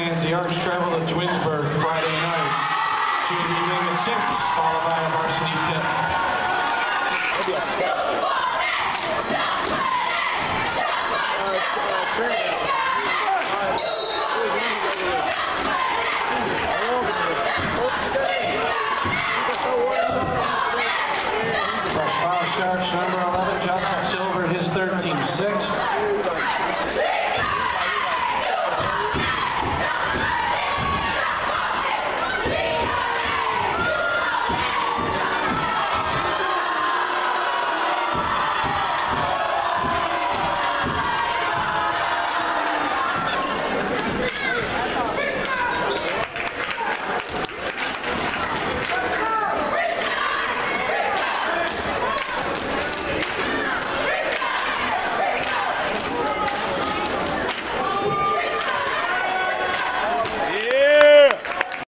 fans, the Arch travel to Twinsburg Friday night. JV game at 6, followed by a varsity tip.